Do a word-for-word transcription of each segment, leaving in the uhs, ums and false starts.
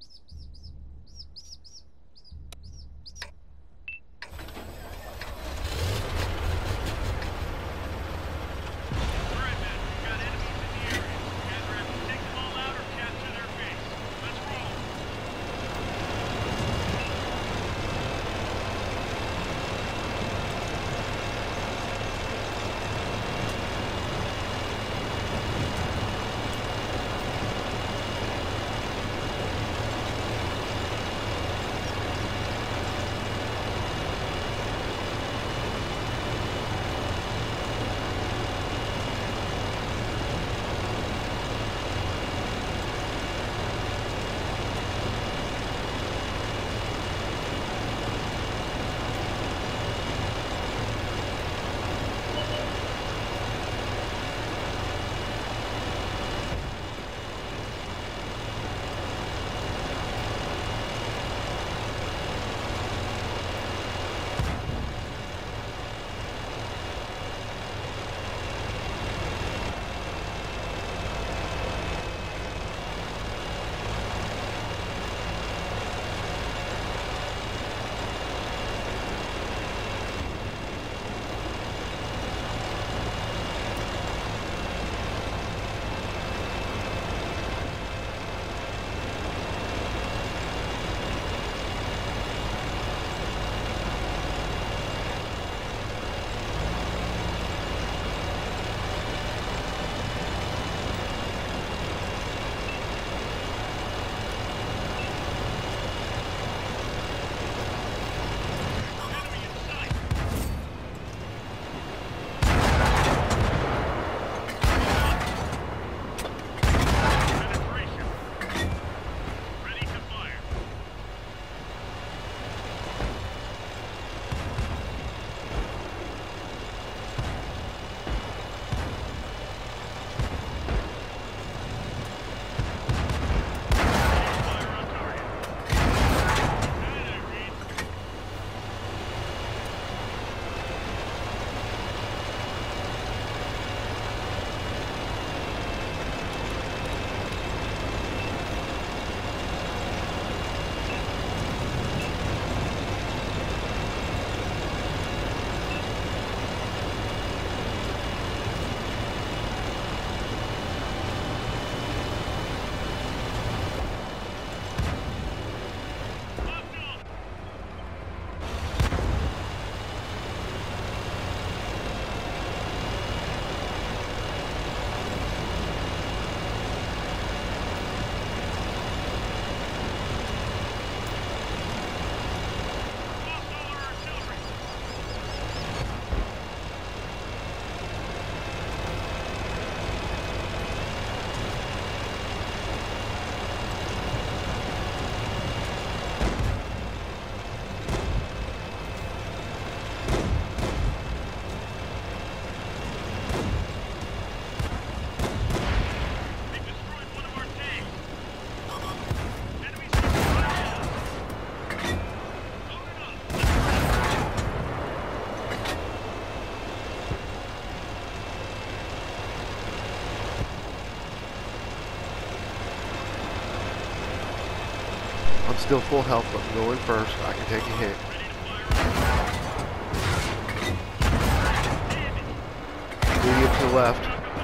I'm still full health, but I'm going first. I can take a hit. Medium to the left.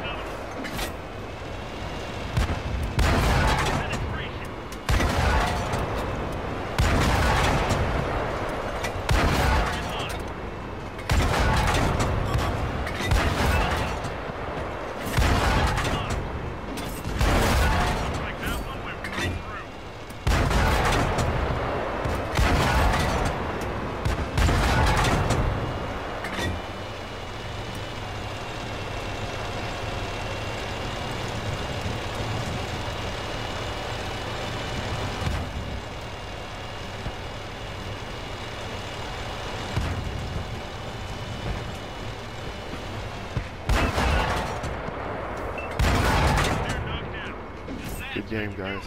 Good game, guys.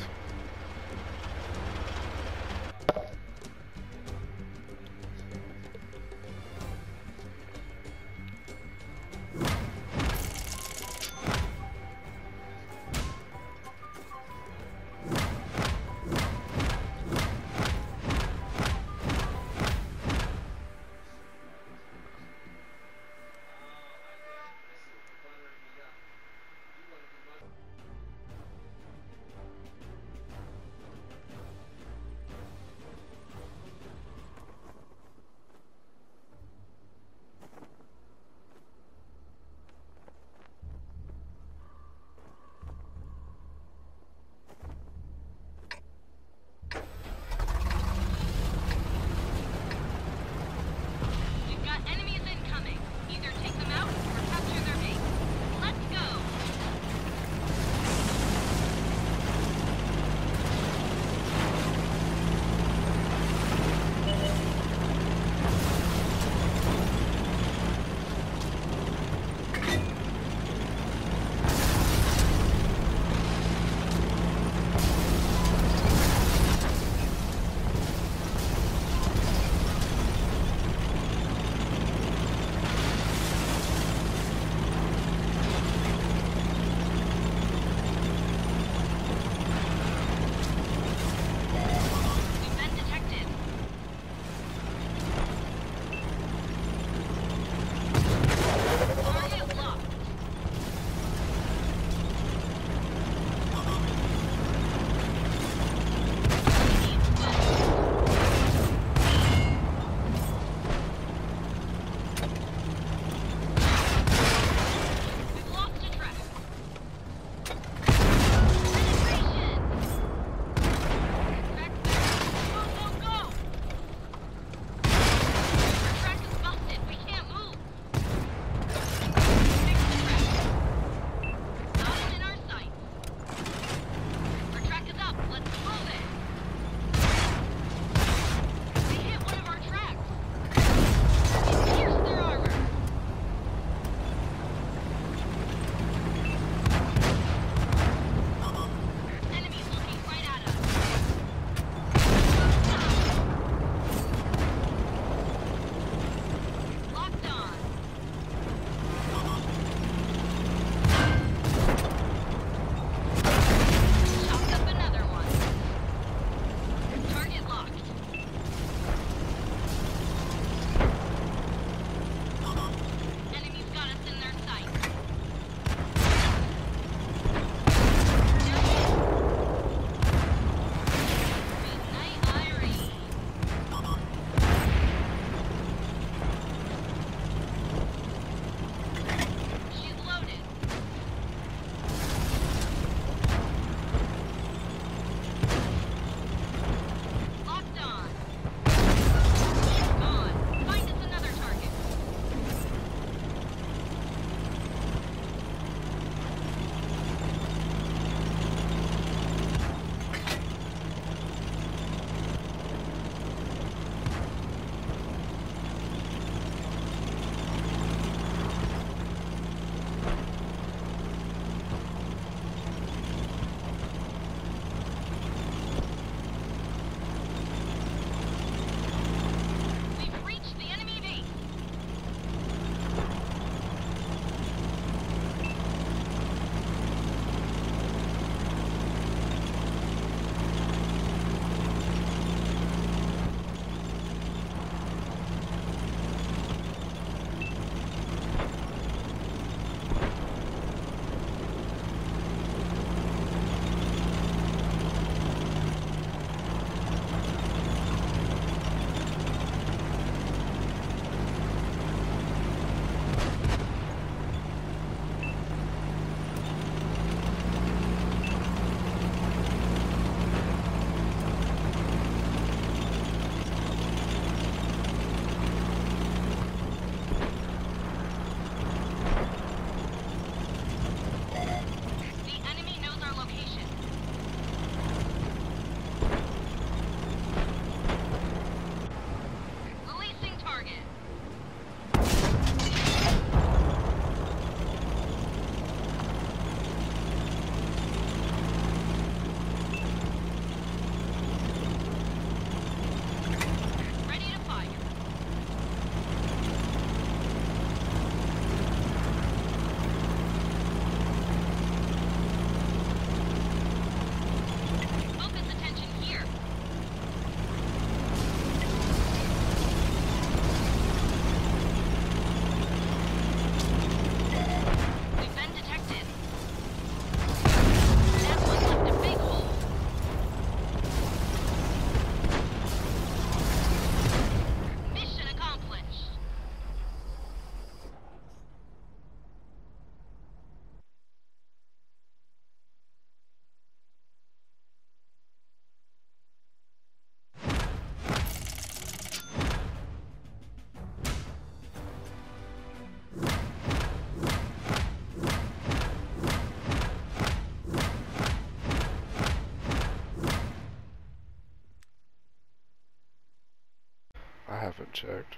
been checked.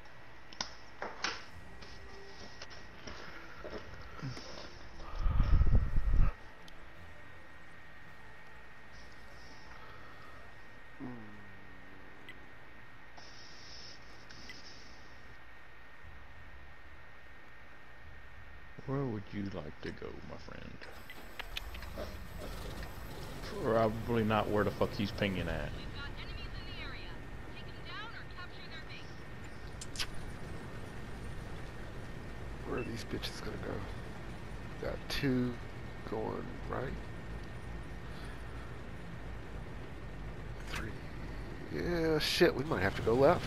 Where would you like to go, my friend? Probably not where the fuck he's pinging at. Where are these bitches gonna go? Got two going right. Three. Yeah, shit, we might have to go left.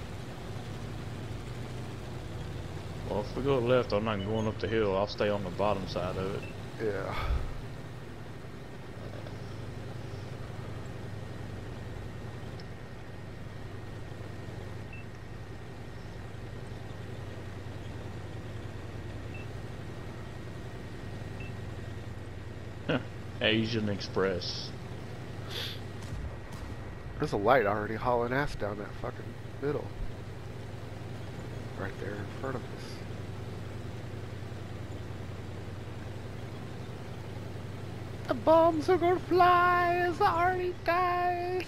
Well, if we go left, I'm not going up the hill. I'll stay on the bottom side of it. Yeah. Asian Express. There's a light already hauling ass down that fucking middle. Right there in front of us. The bombs are gonna fly as the army dies.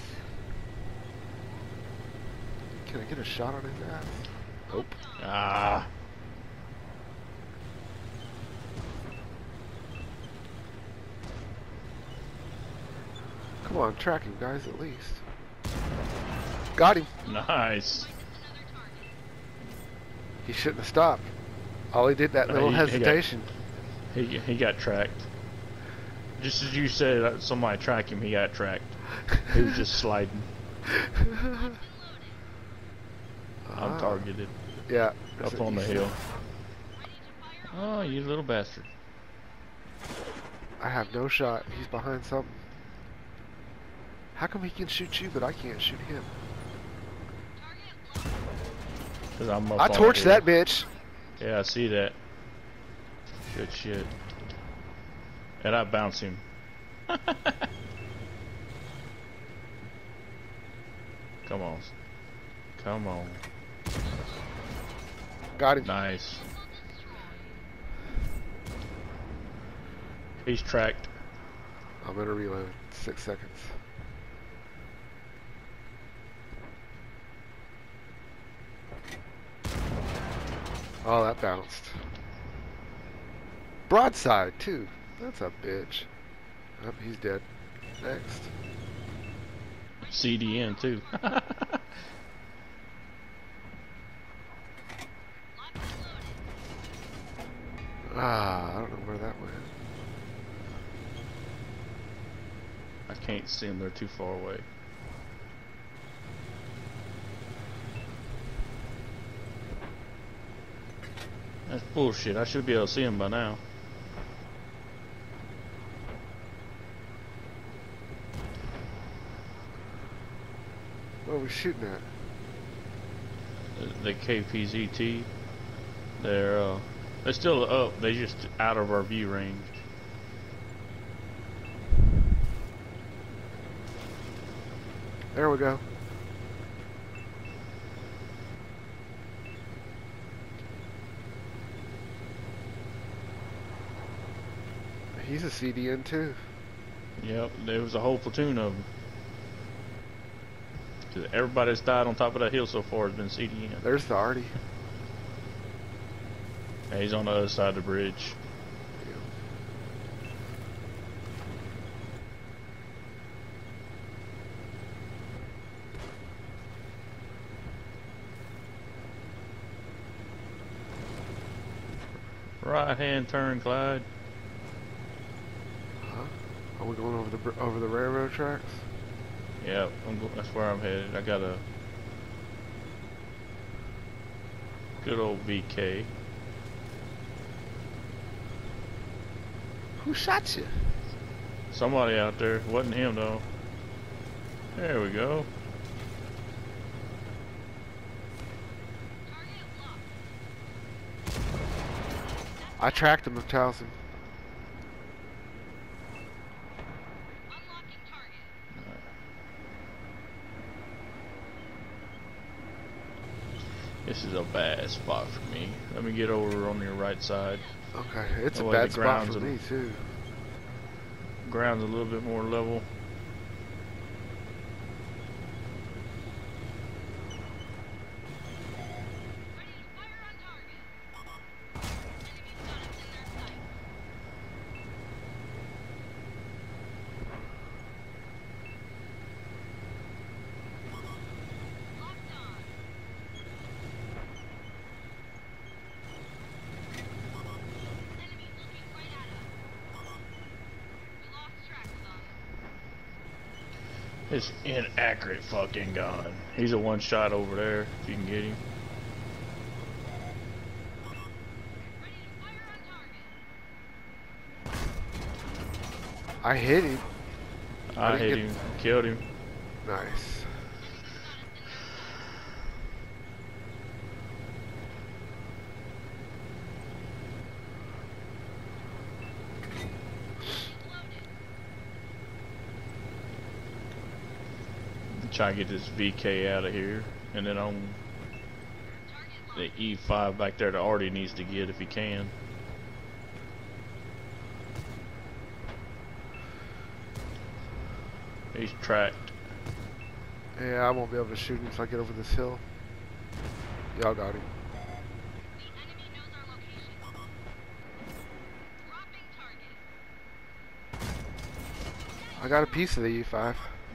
Can I get a shot on his ass? Nope. Ah. Come on, track him, guys, at least. Got him. Nice. He shouldn't have stopped. All he did, that little he, hesitation. He got, he, he got tracked. Just as you said, uh, somebody track him, he got tracked. He was just sliding. I'm Ah. targeted. Yeah. Up on the hill. Oh, you little bastard. I have no shot. He's behind something. How come he can shoot you, but I can't shoot him? Cause I'm up I on the torched hill. that bitch. Yeah, I see that. Good shit. And I bounce him. Come on. Come on. Got him. Nice. He's tracked. I'm gonna reload. Six seconds. Oh, that bounced. Broadside, too. That's a bitch. Oh, he's dead. Next. C D N too. Ah, I don't know where that went. I can't see him, they're too far away. That's bullshit. I should be able to see him by now. What are we shooting at? The, the K P Z T. They're uh, they're still up. They're just out of our view range. There we go. He's a C D N too. Yep, there was a whole platoon of them. Everybody that's died on top of that hill so far has been C D N. There's the Artie. Yeah, he's on the other side of the bridge. Right hand turn, Clyde. Huh? Are we going over the br over the railroad tracks? Yep, I'm go that's where I'm headed. I got a good old V K. Who shot you? Somebody out there. Wasn't him though. There we go. I tracked him with Towson. This is a bad spot for me. Let me get over on your right side. Okay, it's That a way bad the spot ground's for a- me too. Ground's a little bit more level. This inaccurate fucking gun. He's a one shot over there, if you can get him. I hit him. I I didn't hit get- him, killed him. Nice. Try to get this V K out of here. And then on the E five back there that Artie needs to get if he can. He's tracked. Yeah, I won't be able to shoot him if I get over this hill. Y'all got him. I got a piece of the E five.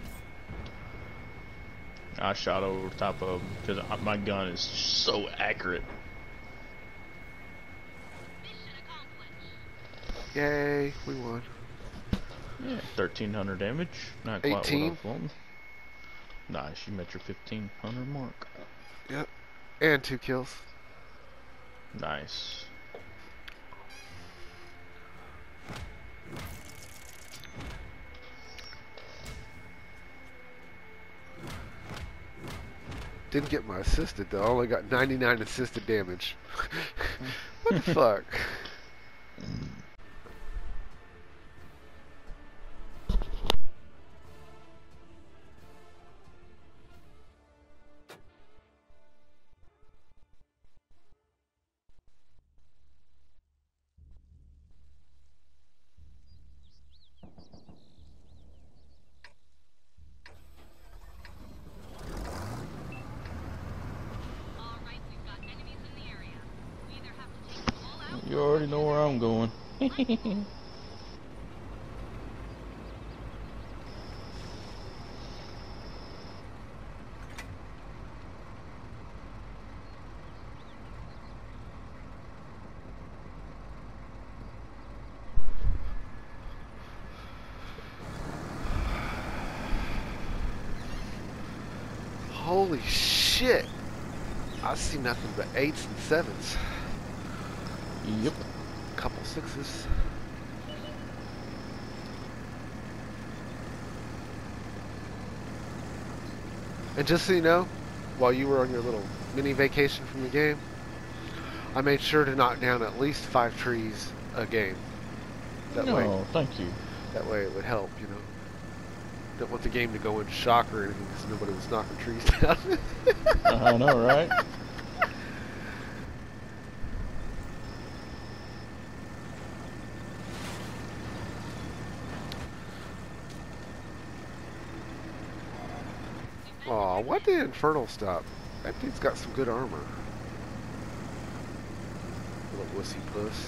I shot over the top of him because my gun is so accurate. Yay, we won. Yeah, thirteen hundred damage. Not quite eighteen. what I was wanting. Nice, you met your fifteen hundred mark. Yep. And two kills. Nice. Didn't get my assisted though. I only got ninety-nine assisted damage. What the fuck? You already know where I'm going. Holy shit! I see nothing but eights and sevens. Yep. Couple sixes. And just so you know, while you were on your little mini vacation from the game, I made sure to knock down at least five trees a game. That no, way, thank you. that way it would help, you know. Don't want the game to go into shock or anything because nobody was knocking trees down. I know, right? Aw, why did Infernal stop? That dude's got some good armor. Little wussy puss.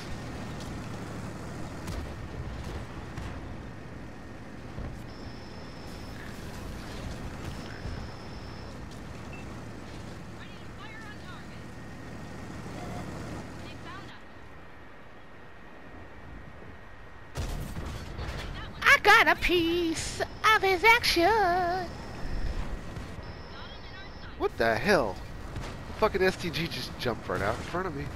I got a piece of his action. What the hell? The fucking S T G just jumped right out in front of me.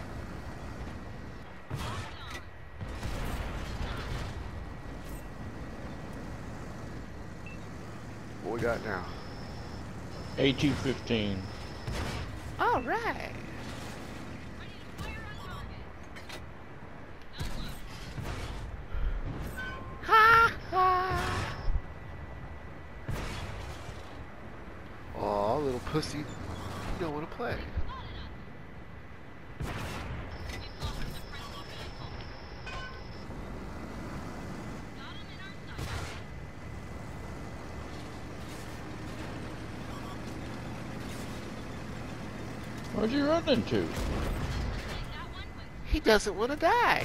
What we got now? A two fifteen. All right. Ha ha. Aw, little pussy. You don't want to play. Where'd you run into? He doesn't want to die.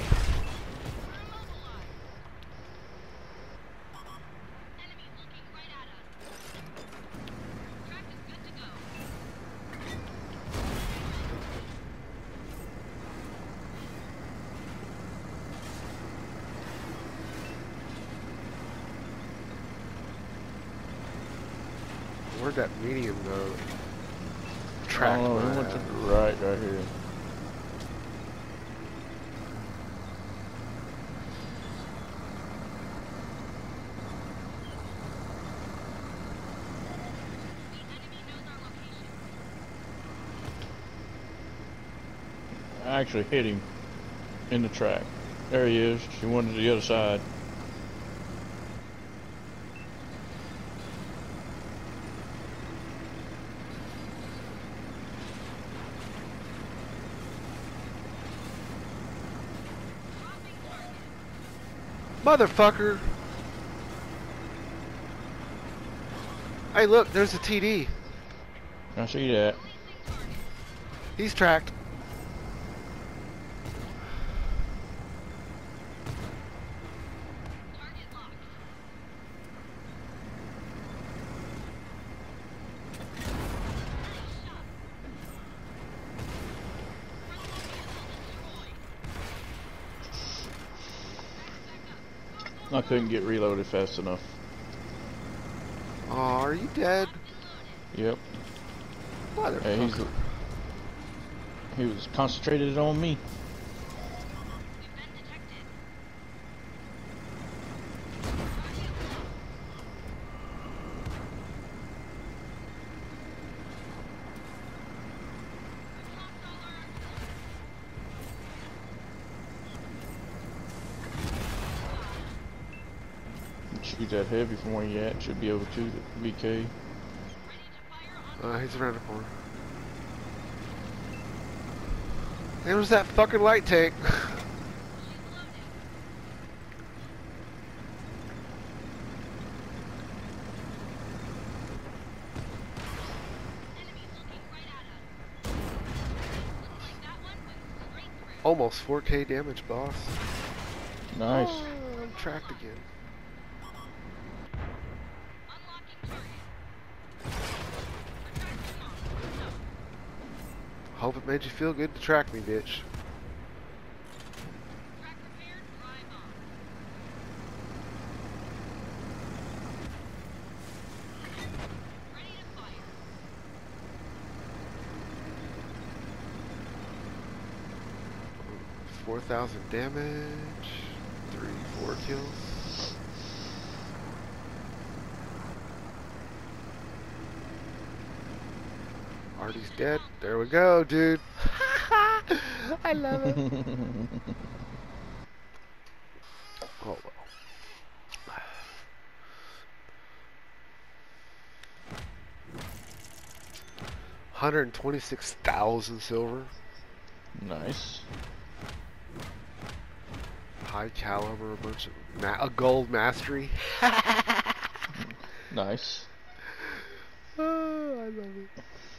Where'd that medium go? Track. Oh, he went to the right, right here. I actually hit him in the track. There he is. He went to the other side. Motherfucker! Hey, look, there's a T D. I see that. He's tracked. I couldn't get reloaded fast enough. Oh, are you dead? Yep. Motherfucker. Hey, he's, he was concentrated on me. Shoot that heavy from where you at. Should be over to the V K. Uh, he's around the corner. There was that fucking light tank. Almost four K damage, boss. Nice. Oh, I'm tracked again. Hope it made you feel good to track me, bitch. Four thousand damage, three, four kills. Artie's dead. There we go, dude. I love it. Oh well. one hundred twenty-six thousand silver. Nice. High caliber, a bunch of ma a gold mastery. Nice. Oh, I love it.